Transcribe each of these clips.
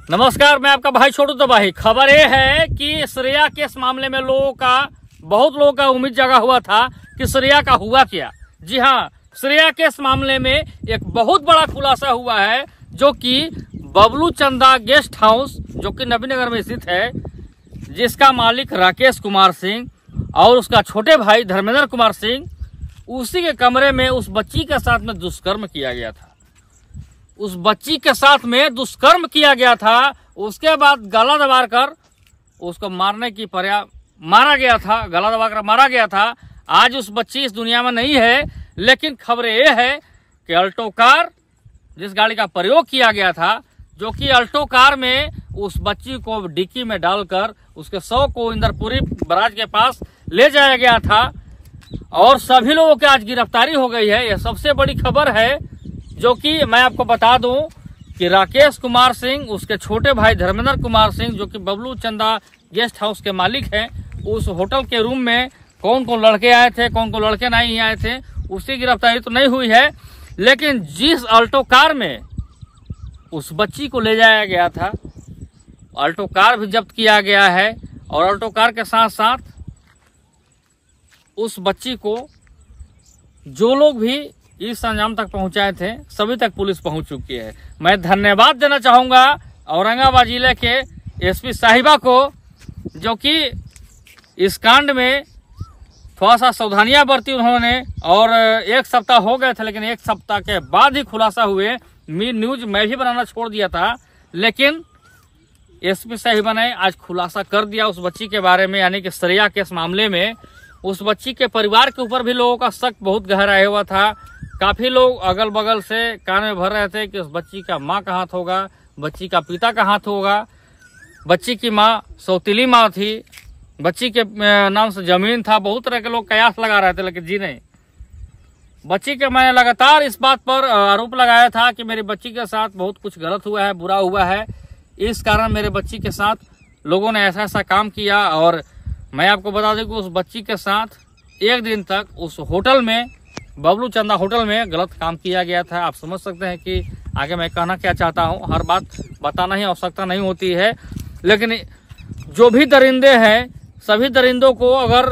नमस्कार, मैं आपका भाई छोटू तबाही। खबर ये है कि श्रेया केस मामले में बहुत लोगों का उम्मीद जगा हुआ था कि श्रेया का हुआ क्या। जी हाँ, श्रेया केस मामले में एक बहुत बड़ा खुलासा हुआ है, जो कि बबलू चंदा गेस्ट हाउस जो कि नबीनगर में स्थित है, जिसका मालिक राकेश कुमार सिंह और उसका छोटे भाई धर्मेंद्र कुमार सिंह, उसी के कमरे में उस बच्ची के साथ में दुष्कर्म किया गया था। उस बच्ची के साथ में दुष्कर्म किया गया था। उसके बाद गला दबाकर उसको मारा गया था, गला दबाकर मारा गया था। आज उस बच्ची इस दुनिया में नहीं है, लेकिन खबर ये है कि अल्टो कार, जिस गाड़ी का प्रयोग किया गया था, जो कि अल्टो कार में उस बच्ची को डिक्की में डालकर उसके शव को इंदरपुरी बराज के पास ले जाया गया था और सभी लोगों की आज गिरफ्तारी हो गई है। यह सबसे बड़ी खबर है, जो कि मैं आपको बता दूं कि राकेश कुमार सिंह, उसके छोटे भाई धर्मेंद्र कुमार सिंह, जो कि बबलू चंदा गेस्ट हाउस के मालिक हैं, उस होटल के रूम में कौन कौन लड़के आए थे, कौन कौन लड़के नहीं आए थे, उसकी गिरफ्तारी तो नहीं हुई है। लेकिन जिस अल्टो कार में उस बच्ची को ले जाया गया था, अल्टो कार भी जब्त किया गया है और अल्टो कार के साथ साथ उस बच्ची को जो लोग भी इस अंजाम तक पहुंचाए थे, सभी तक पुलिस पहुंच चुकी है। मैं धन्यवाद देना चाहूंगा औरंगाबाद जिले के एसपी साहिबा को, जो कि इस कांड में थोड़ा सा सावधानियां बरती उन्होंने। और एक सप्ताह हो गए थे, लेकिन एक सप्ताह के बाद ही खुलासा हुए। न्यूज मैं भी बनाना छोड़ दिया था, लेकिन एसपी साहिबा ने आज खुलासा कर दिया उस बच्ची के बारे में, यानी कि श्रेया केस मामले में। उस बच्ची के परिवार के ऊपर भी लोगों का शक बहुत गहरा आया हुआ था। काफी लोग अगल बगल से कान में भर रहे थे कि उस बच्ची का माँ का हाथ होगा, बच्ची का पिता का हाथ होगा। बच्ची की माँ सौतीली माँ थी, बच्ची के नाम से जमीन था। बहुत तरह के लोग कयास लगा रहे थे, लेकिन जी नहीं। बच्ची के मैंने लगातार इस बात पर आरोप लगाया था कि मेरी बच्ची के साथ बहुत कुछ गलत हुआ है, बुरा हुआ है, इस कारण मेरे बच्ची के साथ लोगों ने ऐसा ऐसा काम किया। और मैं आपको बता दूं कि उस बच्ची के साथ एक दिन तक उस होटल में, बबलू चंदा होटल में, गलत काम किया गया था। आप समझ सकते हैं कि आगे मैं कहना क्या चाहता हूं। हर बात बताना ही आवश्यकता नहीं होती है, लेकिन जो भी दरिंदे हैं, सभी दरिंदों को अगर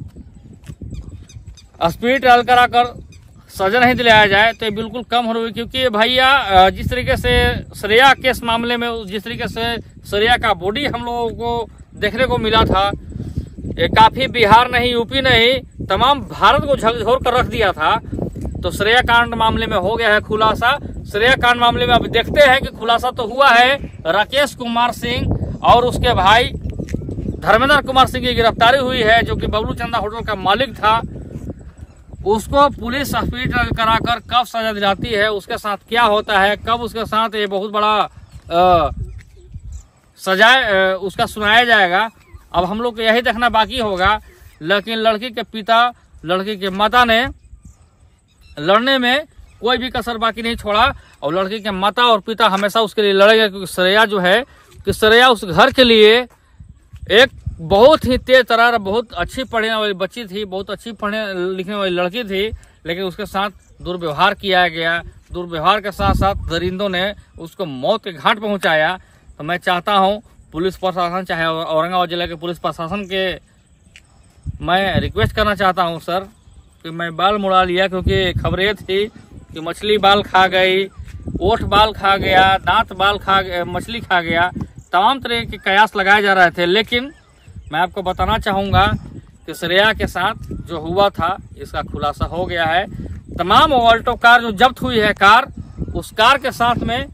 स्पीड ट्रायल कराकर सजा नहीं दिलाया जाए तो ये बिल्कुल कम हो रही है। क्योंकि भैया, जिस तरीके से श्रेया केस मामले में जिस तरीके से श्रेया का बॉडी हम लोगों को देखने को मिला था, ये काफी बिहार नहीं, यूपी नहीं, तमाम भारत को झकझोर कर रख दिया था। तो श्रेया कांड मामले में हो गया है खुलासा। श्रेया कांड मामले में अब देखते हैं कि खुलासा तो हुआ है। राकेश कुमार सिंह और उसके भाई धर्मेंद्र कुमार सिंह की गिरफ्तारी हुई है, जो कि बबलू चंदा होटल का मालिक था। उसको पुलिस स्पीड ट्रायल कराकर कब सजा दिलाती है, उसके साथ क्या होता है, कब उसके साथ ये बहुत बड़ा सजा उसका सुनाया जाएगा, अब हम लोग को यही देखना बाकी होगा। लेकिन लड़की के पिता, लड़की के माता ने लड़ने में कोई भी कसर बाकी नहीं छोड़ा और लड़की के माता और पिता हमेशा उसके लिए लड़ेगा। क्योंकि श्रेया जो है कि श्रेया उस घर के लिए एक बहुत ही तेज तरार, बहुत अच्छी पढ़ने वाली बच्ची थी, बहुत अच्छी पढ़ने लिखने वाली लड़की थी, लेकिन उसके साथ दुर्व्यवहार किया गया। दुर्व्यवहार के साथ साथ दरिंदों ने उसको मौत के घाट पहुंचाया। तो मैं चाहता हूं पुलिस प्रशासन, चाहे औरंगाबाद जिले के पुलिस प्रशासन के, मैं रिक्वेस्ट करना चाहता हूं सर कि मैं बाल मुड़ा लिया, क्योंकि खबरें थी कि मछली बाल खा गई, ओठ बाल खा गया, दांत बाल खा गया, मछली खा गया, तमाम तरह के कयास लगाए जा रहे थे। लेकिन मैं आपको बताना चाहूंगा कि श्रेया के साथ जो हुआ था, इसका खुलासा हो गया है। तमाम ऑल्टो कार जो जब्त हुई है, उस कार के साथ में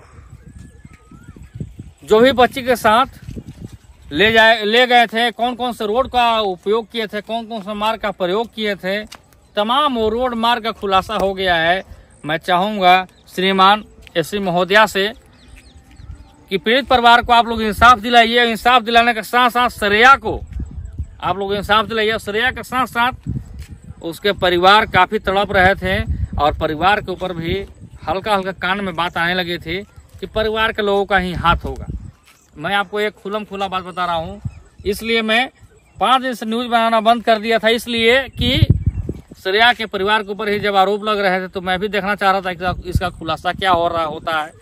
जो भी बच्ची के साथ ले गए थे, कौन कौन से रोड का उपयोग किए थे, कौन कौन से मार्ग का प्रयोग किए थे, तमाम वो रोड मार्ग का खुलासा हो गया है। मैं चाहूंगा श्रीमान एसपी महोदया से कि पीड़ित परिवार को आप लोग इंसाफ दिलाइए। इंसाफ दिलाने के साथ साथ श्रेया को आप लोग इंसाफ दिलाइए। श्रेया के साथ साथ उसके परिवार काफी तड़प रहे थे और परिवार के ऊपर भी हल्का हल्का कान में बात आने लगी थी कि परिवार के लोगों का ही हाथ होगा। मैं आपको एक खुला बात बता रहा हूँ, इसलिए मैं 5 दिन से न्यूज बनाना बंद कर दिया था, इसलिए कि श्रेया के परिवार के ऊपर ही जब आरोप लग रहे थे तो मैं भी देखना चाह रहा था कि इसका खुलासा क्या हो रहा होता है,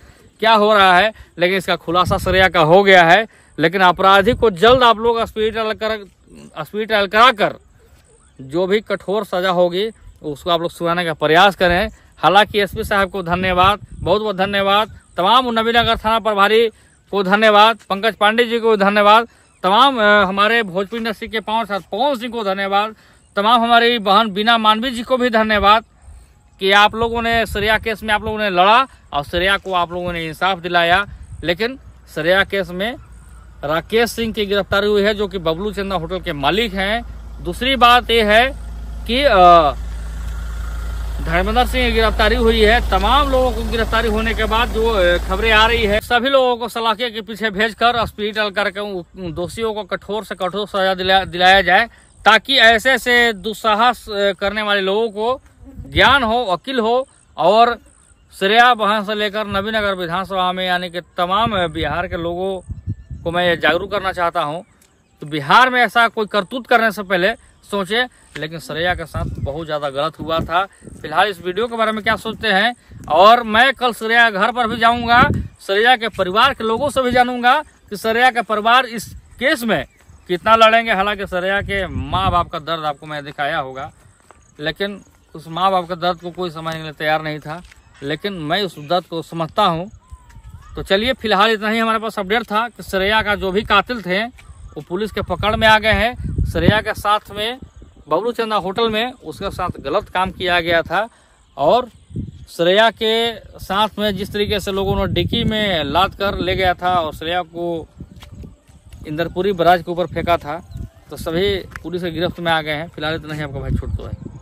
क्या हो रहा है, लेकिन इसका खुलासा श्रेया का हो गया है। लेकिन अपराधी को जल्द आप लोग स्पीड ट्रायल कराकर जो भी कठोर सजा होगी उसको आप लोग सुनाने का प्रयास करें। हालांकि एसपी साहब को धन्यवाद, बहुत बहुत धन्यवाद, तमाम नवीनगर थाना प्रभारी को धन्यवाद, पंकज पांडे जी को धन्यवाद, तमाम हमारे भोजपुरी इंडस्ट्री के पवन सिंह को धन्यवाद, तमाम हमारी बहन बीना मानवी जी को भी धन्यवाद कि आप लोगों ने श्रेया केस में आप लोगों ने लड़ा और श्रेया को आप लोगों ने इंसाफ दिलाया। लेकिन श्रेया केस में राकेश सिंह की गिरफ्तारी हुई है, जो कि बबलू चंदा होटल के मालिक हैं। दूसरी बात यह है कि धर्मेंद्र सिंह की गिरफ्तारी हुई है। तमाम लोगों को गिरफ्तारी होने के बाद जो खबरें आ रही है, सभी लोगों को सलाखे के पीछे भेजकर स्पीड ट्रायल करके दोषियों को कठोर से कठोर सजा दिलाया जाए, ताकि ऐसे से दुस्साहस करने वाले लोगों को ज्ञान हो, अकिल हो। और श्रेया बहन से लेकर नवीनगर विधानसभा में यानी कि तमाम बिहार के लोगों को मैं जागरूक करना चाहता हूं तो बिहार में ऐसा कोई करतूत करने से पहले सोचे। लेकिन श्रेया के साथ बहुत ज़्यादा गलत हुआ था। फिलहाल इस वीडियो के बारे में क्या सोचते हैं, और मैं कल श्रेया घर पर भी जाऊंगा, श्रेया के परिवार के लोगों से भी जानूंगा कि श्रेया के परिवार इस केस में कितना लड़ेंगे। हालांकि श्रेया के माँ बाप का दर्द आपको मैं दिखाया होगा, लेकिन उस माँ बाप के दर्द को कोई समझने के लिए तैयार नहीं था, लेकिन मैं उस दर्द को समझता हूँ। तो चलिए, फिलहाल इतना ही हमारे पास अपडेट था कि श्रेया का जो भी कातिल थे वो पुलिस के पकड़ में आ गए हैं। श्रेया के साथ में बबलू चंदा होटल में उसके साथ गलत काम किया गया था, और श्रेया के साथ में जिस तरीके से लोगों ने डिक्की में लाद कर ले गया था और श्रेया को इंदरपुरी बराज के ऊपर फेंका था, तो सभी पुलिस के गिरफ्त में आ गए हैं। फिलहाल इतना ही, आपका भाई छोटू है।